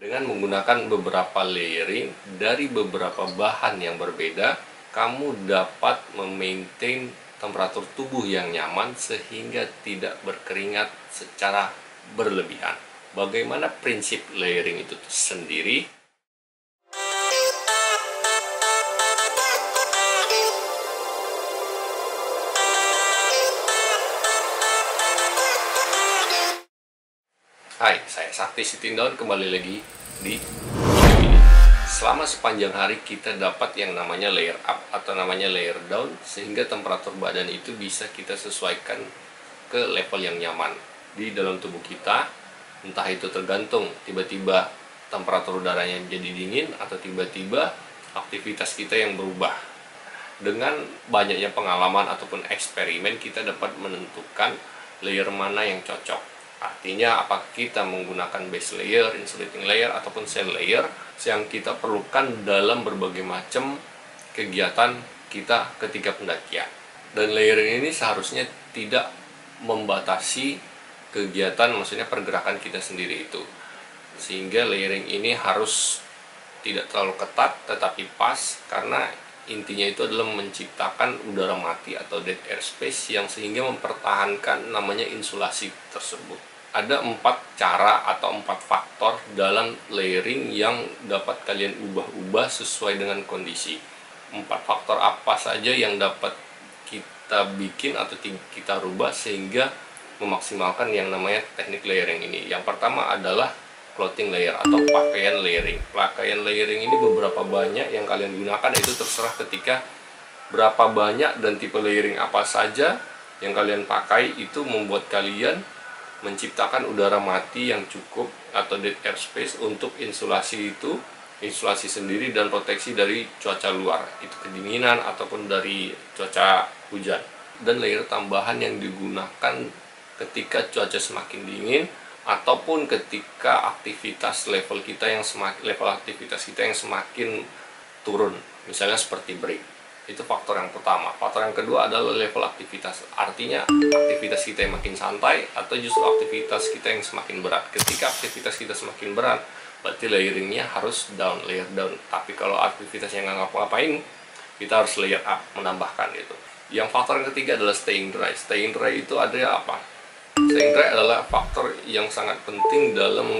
Dengan menggunakan beberapa layering dari beberapa bahan yang berbeda, kamu dapat memaintain temperatur tubuh yang nyaman sehingga tidak berkeringat secara berlebihan. Bagaimana prinsip layering itu sendiri? Hai, saya Sakti Sitindaun, kembali lagi di video ini. Selama sepanjang hari kita dapat yang namanya layer up atau namanya layer down, sehingga temperatur badan itu bisa kita sesuaikan ke level yang nyaman di dalam tubuh kita. Entah itu tergantung tiba-tiba temperatur udaranya jadi dingin atau tiba-tiba aktivitas kita yang berubah. Dengan banyaknya pengalaman ataupun eksperimen, kita dapat menentukan layer mana yang cocok. Artinya apakah kita menggunakan base layer, insulating layer, ataupun shell layer yang kita perlukan dalam berbagai macam kegiatan kita ketika pendakian. Dan layering ini seharusnya tidak membatasi kegiatan, maksudnya pergerakan kita sendiri itu. Sehingga layering ini harus tidak terlalu ketat tetapi pas, karena intinya itu adalah menciptakan udara mati atau dead air space yang sehingga mempertahankan namanya insulasi tersebut. Ada 4 cara atau 4 faktor dalam layering yang dapat kalian ubah-ubah sesuai dengan kondisi. 4 faktor apa saja yang dapat kita bikin atau kita rubah sehingga memaksimalkan yang namanya teknik layering ini. Yang pertama adalah clothing layer atau pakaian layering. Pakaian layering ini beberapa banyak yang kalian gunakan, itu terserah ketika berapa banyak dan tipe layering apa saja yang kalian pakai, itu membuat kalian menciptakan udara mati yang cukup atau dead air space untuk insulasi itu, insulasi sendiri dan proteksi dari cuaca luar, itu kedinginan ataupun dari cuaca hujan. Dan layer tambahan yang digunakan ketika cuaca semakin dingin ataupun ketika aktivitas level aktivitas kita yang semakin turun, misalnya seperti break. Itu faktor yang pertama. Faktor yang kedua adalah level aktivitas. Artinya aktivitas kita yang makin santai atau justru aktivitas kita yang semakin berat. Ketika aktivitas kita semakin berat, berarti layeringnya harus down, layer down. Tapi kalau aktivitas yang nggak ngapa-ngapain, kita harus layer up, menambahkan itu. Yang faktor yang ketiga adalah staying dry. Staying dry itu ada apa? Staying dry adalah faktor yang sangat penting dalam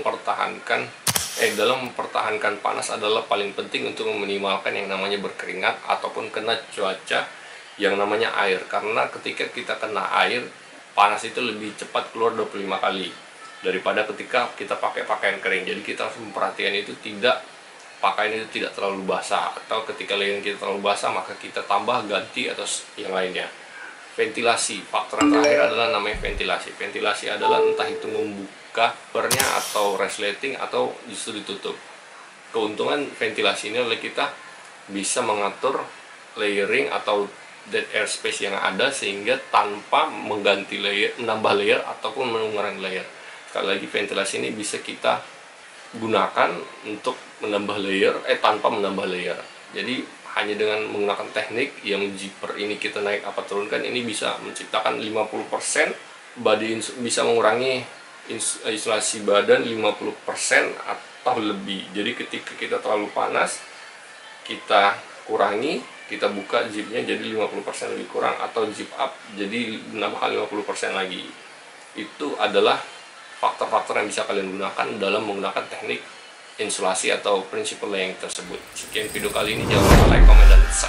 mempertahankan panas, adalah paling penting untuk meminimalkan yang namanya berkeringat ataupun kena cuaca yang namanya air. Karena ketika kita kena air, panas itu lebih cepat keluar 25 kali daripada ketika kita pakai pakaian kering. Jadi kita harus memperhatikan itu, pakaian itu tidak terlalu basah, atau ketika layering kita terlalu basah maka kita tambah, ganti, atau yang lainnya. Ventilasi, faktor yang terakhir adalah namanya ventilasi. Ventilasi adalah entah itu membuka covernya atau resleting atau justru ditutup. Keuntungan ventilasi ini adalah kita bisa mengatur layering atau dead air space yang ada sehingga tanpa mengganti layer, menambah layer ataupun mengurangi layer. Sekali lagi, ventilasi ini bisa kita gunakan untuk menambah layer tanpa menambah layer. Jadi hanya dengan menggunakan teknik yang zipper ini kita naik apa turunkan, ini bisa menciptakan 50% bisa mengurangi isolasi badan 50% atau lebih. Jadi ketika kita terlalu panas, kita kurangi, kita buka zipnya jadi 50% lebih kurang, atau zip up jadi menambah 50% lagi. Itu adalah faktor-faktor yang bisa kalian gunakan dalam menggunakan teknik insulasi atau prinsip layering tersebut. Sekian video kali ini, jangan lupa like, comment, dan subscribe.